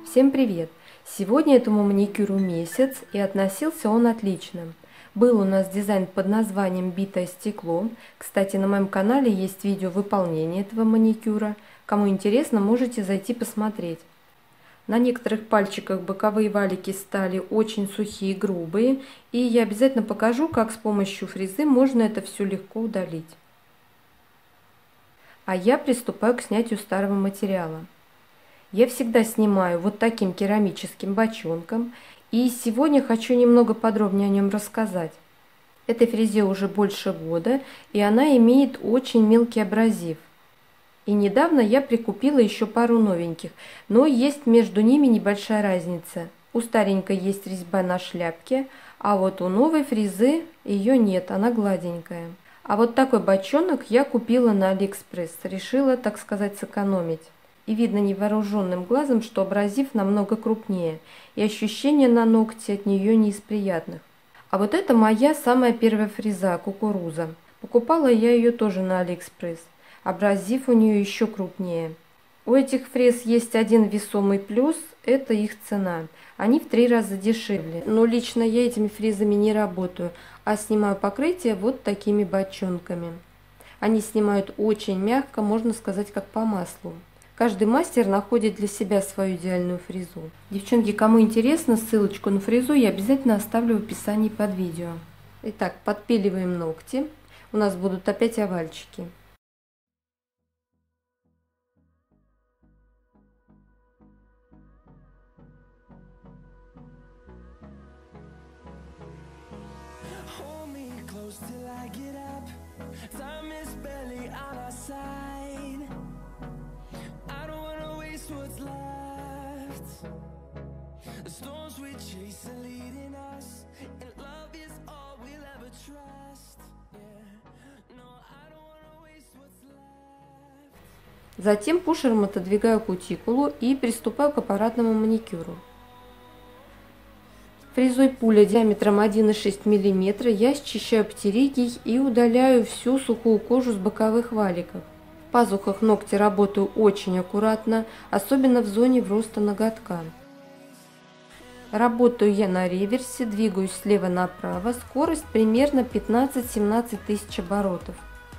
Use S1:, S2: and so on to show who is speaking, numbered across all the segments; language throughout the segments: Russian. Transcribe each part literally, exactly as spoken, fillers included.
S1: Всем привет! Сегодня этому маникюру месяц, и относился он отлично. Был у нас дизайн под названием «Битое стекло». Кстати, на моем канале есть видео выполнения этого маникюра. Кому интересно, можете зайти посмотреть. На некоторых пальчиках боковые валики стали очень сухие и грубые, и я обязательно покажу, как с помощью фрезы можно это все легко удалить. А я приступаю к снятию старого материала. Я всегда снимаю вот таким керамическим бочонком, и сегодня хочу немного подробнее о нем рассказать. Этой фрезе уже больше года, и она имеет очень мелкий абразив. И недавно я прикупила еще пару новеньких, но есть между ними небольшая разница. У старенькой есть резьба на шляпке, а вот у новой фрезы ее нет, она гладенькая. А вот такой бочонок я купила на Алиэкспресс, решила, так сказать, сэкономить. И видно невооруженным глазом, что абразив намного крупнее, и ощущение на ногте от нее не из приятных. А вот это моя самая первая фреза, кукуруза. Покупала я ее тоже на Алиэкспресс. Абразив у нее еще крупнее. У этих фрез есть один весомый плюс – это их цена. Они в три раза дешевле. Но лично я этими фрезами не работаю, а снимаю покрытие вот такими бочонками. Они снимают очень мягко, можно сказать, как по маслу. Каждый мастер находит для себя свою идеальную фрезу. Девчонки, кому интересно, ссылочку на фрезу я обязательно оставлю в описании под видео. Итак, подпиливаем ногти. У нас будут опять овальчики. Затем пушером отодвигаю кутикулу и приступаю к аппаратному маникюру. Фрезой пуля диаметром один и шесть миллиметра я счищаю птеригий и удаляю всю сухую кожу с боковых валиков. В пазухах ногтя работаю очень аккуратно, особенно в зоне вроста ноготка. Работаю я на реверсе, двигаюсь слева направо, скорость примерно пятнадцать-семнадцать тысяч оборотов.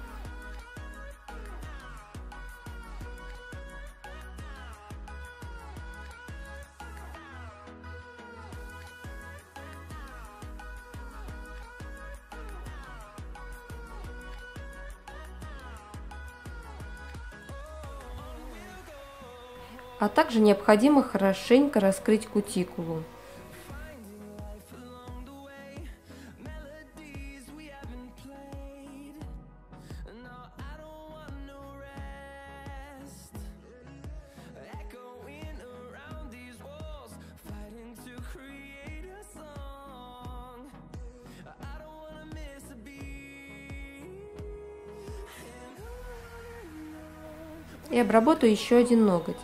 S1: А также необходимо хорошенько раскрыть кутикулу. И обработаю еще один ноготь.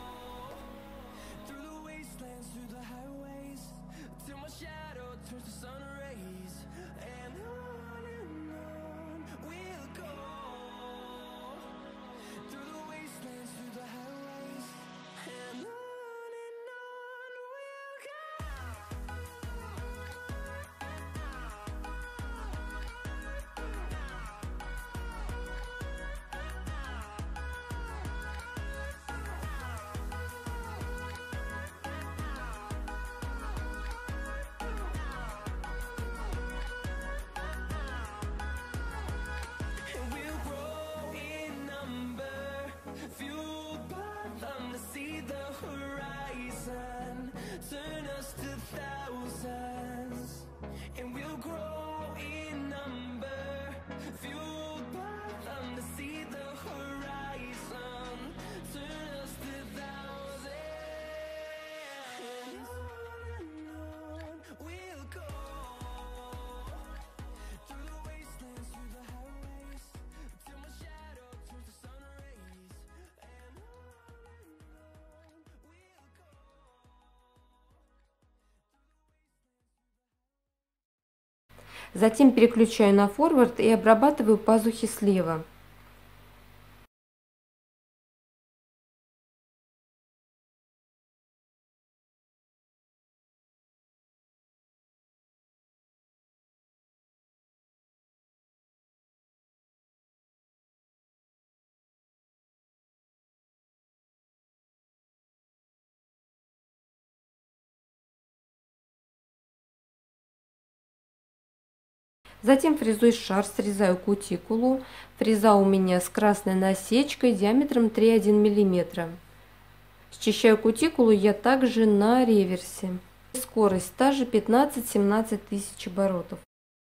S1: Затем переключаю на форвард и обрабатываю пазухи слева. Затем фрезой шар срезаю кутикулу. Фреза у меня с красной насечкой диаметром три и одна десятая миллиметра. Счищаю кутикулу я также на реверсе. Скорость та же пятнадцать-семнадцать тысяч оборотов.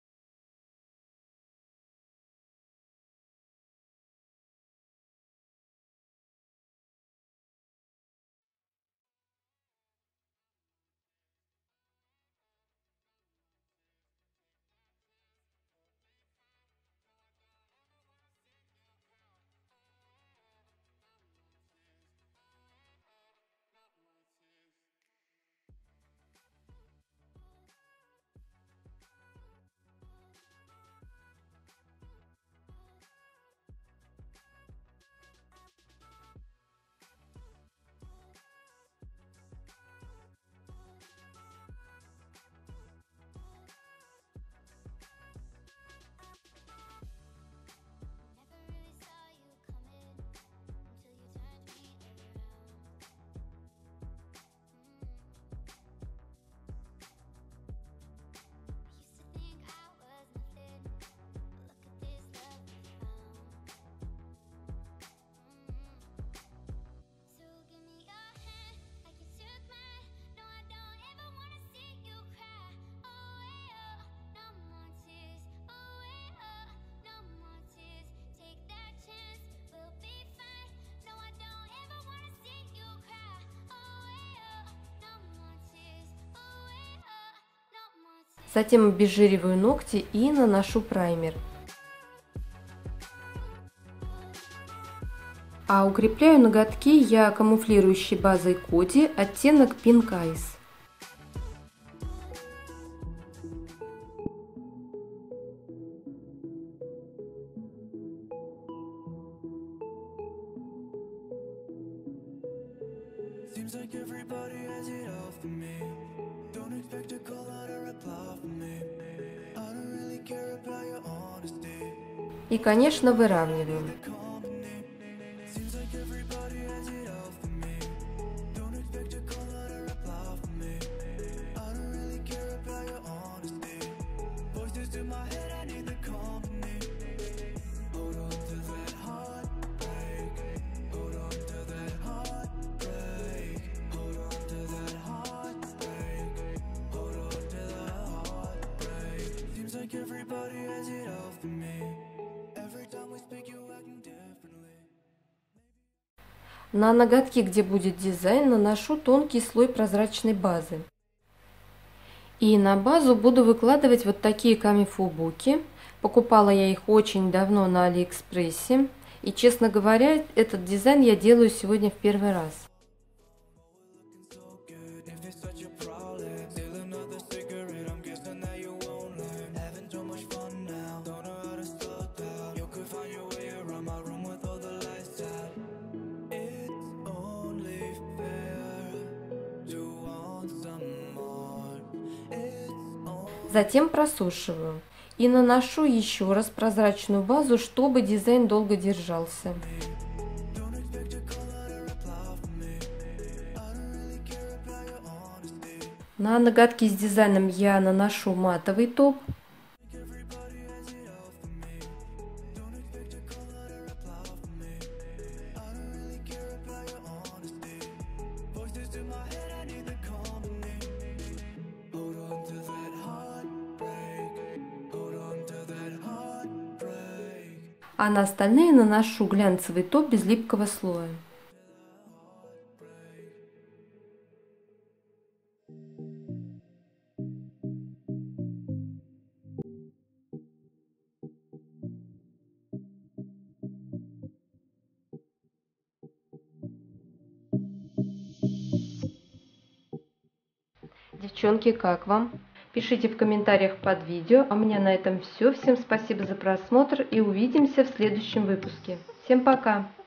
S1: Затем обезжириваю ногти и наношу праймер. А укрепляю ноготки я камуфлирующей базой Коди оттенок Pink Ice. И, конечно, выравниваем. На ноготки, где будет дизайн, наношу тонкий слой прозрачной базы. И на базу буду выкладывать вот такие камифу-буки. Покупала я их очень давно на Алиэкспрессе. И, честно говоря, этот дизайн я делаю сегодня в первый раз. Затем просушиваю и наношу еще раз прозрачную базу, чтобы дизайн долго держался. На ноготки с дизайном я наношу матовый топ. А на остальные наношу глянцевый топ без липкого слоя. Девчонки, как вам? Пишите в комментариях под видео. А у меня на этом все. Всем спасибо за просмотр и увидимся в следующем выпуске. Всем пока!